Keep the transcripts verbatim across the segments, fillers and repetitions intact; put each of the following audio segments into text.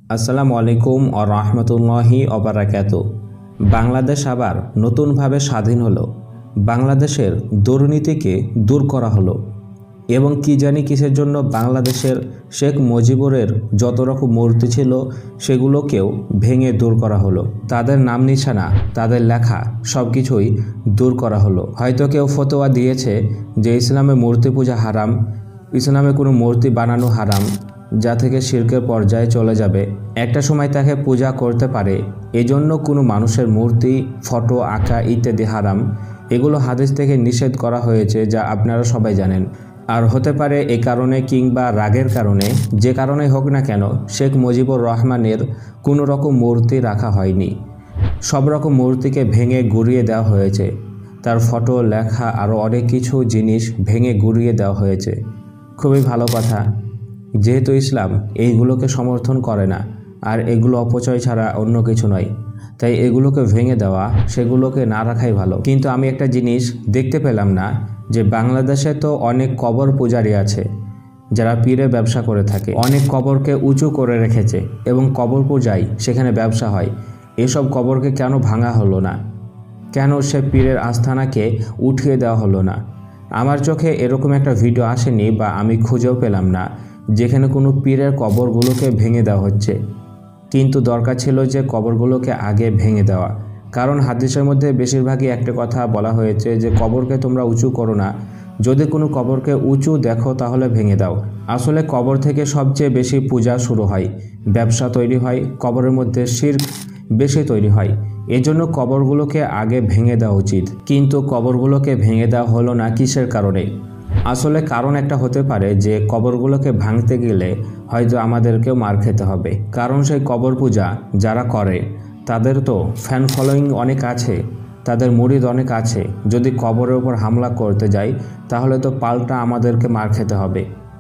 আসসালামু আলাইকুম ও রহমতুল্লাহি ওবারাকাতু। বাংলাদেশ আবার নতুনভাবে স্বাধীন হলো। বাংলাদেশের দুর্নীতিকে দূর করা হলো এবং কি জানি কিসের জন্য বাংলাদেশের শেখ মুজিবুরের যত রকম মূর্তি ছিল সেগুলোকেও ভেঙে দূর করা হলো। তাদের নাম নিশানা, তাদের লেখা সব কিছুই দূর করা হলো। হয়তো কেউ ফতোয়া দিয়েছে যে ইসলামে মূর্তি পূজা হারাম, ইসলামে কোনো মূর্তি বানানো হারাম, যা থেকে শিরকের পর্যায়ে চলে যাবে। একটা সময় তাকে পূজা করতে পারে, এজন্য কোনো মানুষের মূর্তি, ফটো আঁকা ইত্যাদি হারাম। এগুলো হাদিস থেকে নিষেধ করা হয়েছে, যা আপনারা সবাই জানেন। আর হতে পারে এ কারণে কিংবা রাগের কারণে, যে কারণেই হোক না কেন, শেখ মুজিবুর রহমানের কোনো রকম মূর্তি রাখা হয়নি। সব রকম মূর্তিকে ভেঙে গুঁড়িয়ে দেওয়া হয়েছে। তার ফটো, লেখা আরও অনেক কিছু জিনিস ভেঙে গুঁড়িয়ে দেওয়া হয়েছে। খুবই ভালো কথা, যেহেতু ইসলাম এইগুলোকে সমর্থন করে না আর এগুলো অপচয় ছাড়া অন্য কিছু নয়, তাই এগুলোকে ভেঙে দেওয়া, সেগুলোকে না রাখাই ভালো। কিন্তু আমি একটা জিনিস দেখতে পেলাম না যে বাংলাদেশে তো অনেক কবর পূজারী আছে যারা পীরের ব্যবসা করে থাকে, অনেক কবরকে উঁচু করে রেখেছে এবং কবর পূজায় সেখানে ব্যবসা হয়। এসব কবরকে কেন ভাঙা হলো না? কেন সে পীরের আস্থানাকে উঠিয়ে দেওয়া হলো না? আমার চোখে এরকম একটা ভিডিও আসেনি বা আমি খুঁজেও পেলাম না যেখানে কোনো পীরের কবরগুলোকে ভেঙে দেওয়া হচ্ছে। কিন্তু দরকার ছিল যে কবরগুলোকে আগে ভেঙে দেওয়া, কারণ হাদিসের মধ্যে বেশিরভাগই একটা কথা বলা হয়েছে যে কবরকে তোমরা উঁচু করো না, যদি কোনো কবরকে উঁচু দেখো তাহলে ভেঙে দাও। আসলে কবর থেকে সবচেয়ে বেশি পূজা শুরু হয়, ব্যবসা তৈরি হয়, কবরের মধ্যে শিরক বেশি তৈরি হয়। এজন্য কবরগুলোকে আগে ভেঙে দেওয়া উচিত। কিন্তু কবরগুলোকে ভেঙে দেওয়া হলো না কিসের কারণে? আসলে কারণ একটা হতে পারে যে কবরগুলোকে ভাঙতে গেলে হয়তো আমাদেরকেও মার খেতে হবে, কারণ সেই কবর পূজা যারা করে তাদের তো ফ্যান ফলোয়িং অনেক আছে, তাদের মুরিদ অনেক আছে। যদি কবরের উপর হামলা করতে যাই তাহলে তো পাল্টা আমাদেরকে মার খেতে হবে।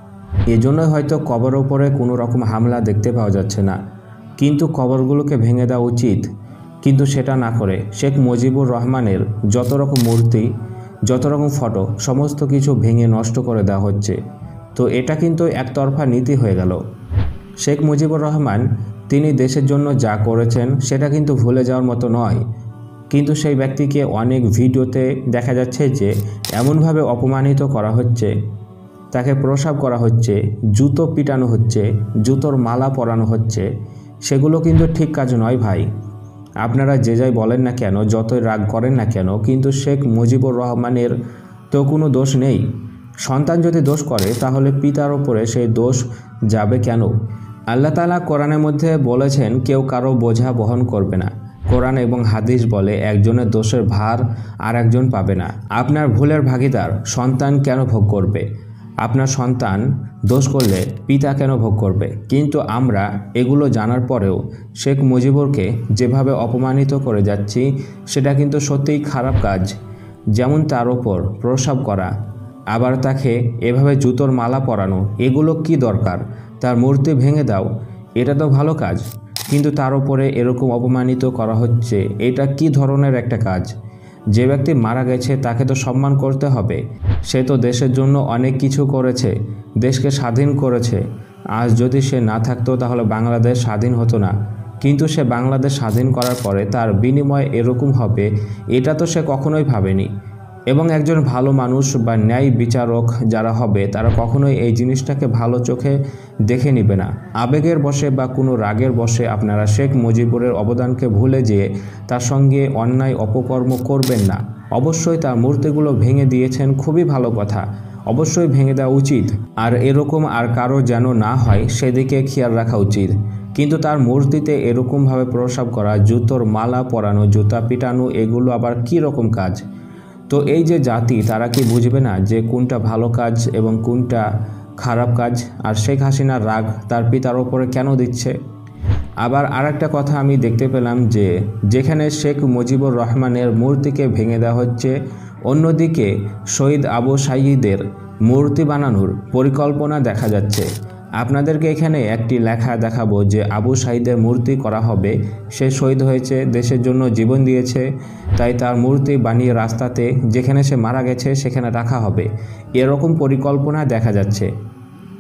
এজন্যই হয়তো কবরের উপরে কোনো রকম হামলা দেখতে পাওয়া যাচ্ছে না। কিন্তু কবরগুলোকে ভেঙে দেওয়া উচিত, কিন্তু সেটা না করে শেখ মুজিবুর রহমানের যত রকম মূর্তি, যত রকম ফটো, সমস্ত কিছু ভেঙে নষ্ট করে দেওয়া হচ্ছে। তো এটা কিন্তু একতরফা নীতি হয়ে গেল। শেখ মুজিবুর রহমান তিনি দেশের জন্য যা করেছেন সেটা কিন্তু ভুলে যাওয়ার মতো নয়, কিন্তু সেই ব্যক্তিকে অনেক ভিডিওতে দেখা যাচ্ছে যে এমনভাবে অপমানিত করা হচ্ছে, তাকে প্রসাব করা হচ্ছে, জুতো পিটানো হচ্ছে, জুতোর মালা পরানো হচ্ছে। সেগুলো কিন্তু ঠিক কাজ নয় ভাই। আপনারা যে যাই বলেন না কেন, যতই রাগ করেন না কেন, কিন্তু শেখ মুজিবুর রহমানের তো কোনো দোষ নেই। সন্তান যদি দোষ করে তাহলে পিতার ওপরে সেই দোষ যাবে কেন? আল্লাহ তাআলা কোরআনের মধ্যে বলেছেন কেউ কারো বোঝা বহন করবে না। কোরআন এবং হাদিস বলে একজনের দোষের ভার আর একজন পাবে না। আপনার ভুলের ভাগিদার সন্তান কেন ভোগ করবে? আপনার সন্তান দোষ করলে পিতা কেন ভোগ করবে? কিন্তু আমরা এগুলো জানার পরেও শেখ মুজিবুরকে যেভাবে অপমানিত করে যাচ্ছি সেটা কিন্তু সত্যিই খারাপ কাজ। যেমন তার ওপর প্রসাব করা, আবার তাকে এভাবে জুতোর মালা পরানো, এগুলো কি দরকার? তার মূর্তি ভেঙে দাও, এটা তো ভালো কাজ, কিন্তু তার উপরে এরকম অপমানিত করা হচ্ছে, এটা কি ধরনের একটা কাজ? যে ব্যক্তি মারা গেছে তাকে তো সম্মান করতে হবে। সে তো দেশের জন্য অনেক কিছু করেছে, দেশকে স্বাধীন করেছে। আজ যদি সে না থাকতো তাহলে বাংলাদেশ স্বাধীন হতো না। কিন্তু সে বাংলাদেশ স্বাধীন করার পরে তার বিনিময়ে এরকম হবে, এটা তো সে কখনোই ভাবেনি। এবং একজন ভালো মানুষ বা ন্যায় বিচারক যারা হবে তারা কখনোই এই জিনিসটাকে ভালো চোখে দেখে নেবে না। আবেগের বশে বা কোনো রাগের বশে আপনারা শেখ মুজিবুরের অবদানকে ভুলে যেয়ে তার সঙ্গে অন্যায় অপকর্ম করবেন না। অবশ্যই তার মূর্তিগুলো ভেঙে দিয়েছেন, খুবই ভালো কথা, অবশ্যই ভেঙে দেওয়া উচিত। আর এরকম আর কারো যেন না হয় সেদিকে খেয়াল রাখা উচিত। কিন্তু তার মূর্তিতে এরকমভাবে প্রসাব করা, জুতোর মালা পরানো, জুতা পিটানো, এগুলো আবার কী রকম কাজ? তো এই যে জাতি, তারা কি বুঝবে না যে কোনটা ভালো কাজ এবং কোনটা খারাপ কাজ? আর শেখ হাসিনার রাগ তার পিতার ওপরে কেন দিচ্ছে? আবার আরেকটা কথা আমি দেখতে পেলাম যে যেখানে শেখ মুজিবুর রহমানের মূর্তিকে ভেঙে দেওয়া হচ্ছে, অন্যদিকে শহীদ আবু সাঈদের মূর্তি বানানোর পরিকল্পনা দেখা যাচ্ছে। আপনাদেরকে এখানে একটি লেখা দেখাবো যে আবু সাঈদের মূর্তি করা হবে। সে শহীদ হয়েছে, দেশের জন্য জীবন দিয়েছে, তাই তার মূর্তি বানিয়ে রাস্তাতে যেখানে সে মারা গেছে সেখানে রাখা হবে, এরকম পরিকল্পনা দেখা যাচ্ছে।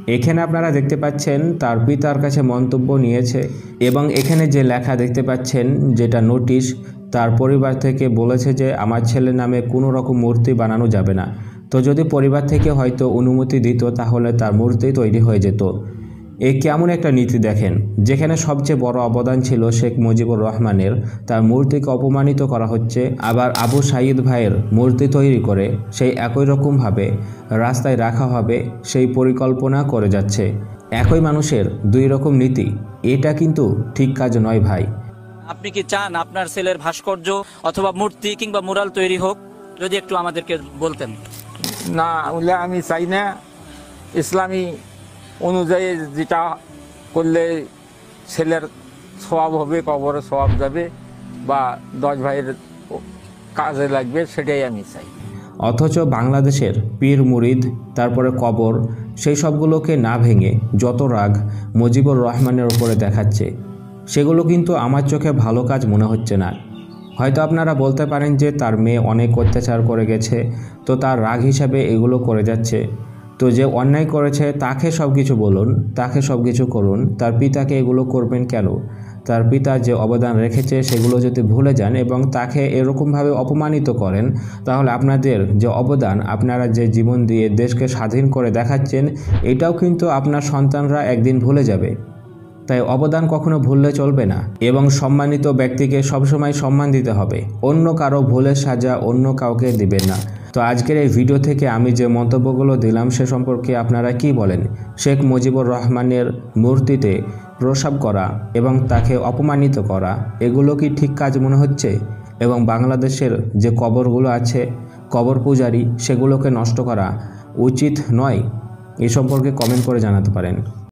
এখানে আপনারা দেখতে পাচ্ছেন তার পিতার কাছে মন্তব্য নিয়েছে এবং এখানে যে লেখা দেখতে পাচ্ছেন যেটা নোটিশ, তার পরিবার থেকে বলেছে যে আমার ছেলের নামে কোনো রকম মূর্তি বানানো যাবে না। তো যদি পরিবার থেকে হয়তো অনুমতি দিত তাহলে তার মূর্তি তৈরি হয়ে যেত। এ কেমন একটা নীতি দেখেন, যেখানে সবচেয়ে বড় অবদান ছিল শেখ মুজিবুর রহমানের, তার মূর্তিকে অপমানিত করা হচ্ছে। আবার আবু সাঈদ ভাইয়ের মূর্তি তৈরি করে সেই একই রকমভাবে রাস্তায় রাখা হবে সেই পরিকল্পনা করে যাচ্ছে। একই মানুষের দুই রকম নীতি, এটা কিন্তু ঠিক কাজ নয় ভাই। আপনি কি চান আপনার ছেলের ভাস্কর্য অথবা মূর্তি কিংবা মুরাল তৈরি হোক? যদি একটু আমাদেরকে বলতেন। না, ওগুলো আমি চাই না। ইসলামী অনুযায়ী যেটা করলে ছেলের সওয়াব হবে, কবরে সওয়াব যাবে বা দশ ভাইয়ের কাজে লাগবে, সেটাই আমি চাই। অথচ বাংলাদেশের পীর মুরিদ, তারপরে কবর, সেই সবগুলোকে না ভেঙে যত রাগ মুজিবুর রহমানের উপরে দেখাচ্ছে, সেগুলো কিন্তু আমার চোখে ভালো কাজ মনে হচ্ছে না। হয়তো আপনারা বলতে পারেন যে তার মেয়ে অনেক অত্যাচার করে গেছে, তো তার রাগ হিসাবে এগুলো করে যাচ্ছে। তো যে অন্যায় করেছে তাকে সব কিছু বলুন, তাকে সব কিছু করুন, তার পিতাকে এগুলো করবেন কেন? তার পিতা যে অবদান রেখেছে সেগুলো যদি ভুলে যান এবং তাকে এরকমভাবে অপমানিত করেন, তাহলে আপনাদের যে অবদান, আপনারা যে জীবন দিয়ে দেশকে স্বাধীন করে দেখাচ্ছেন, এটাও কিন্তু আপনার সন্তানরা একদিন ভুলে যাবে। তাই অবদান কখনো ভুললে চলবে না এবং সম্মানিত ব্যক্তিকে সবসময় সম্মান দিতে হবে। অন্য কারো ভুলের সাজা অন্য কাউকে দিবেন না। তো আজকের এই ভিডিও থেকে আমি যে মন্তব্যগুলো দিলাম সে সম্পর্কে আপনারা কি বলেন? শেখ মুজিবুর রহমানের মূর্তিতে প্রসাব করা এবং তাকে অপমানিত করা, এগুলো কি ঠিক কাজ মনে হচ্ছে? এবং বাংলাদেশের যে কবরগুলো আছে, কবর পূজারী, সেগুলোকে নষ্ট করা উচিত নয়? এ সম্পর্কে কমেন্ট করে জানাতে পারেন।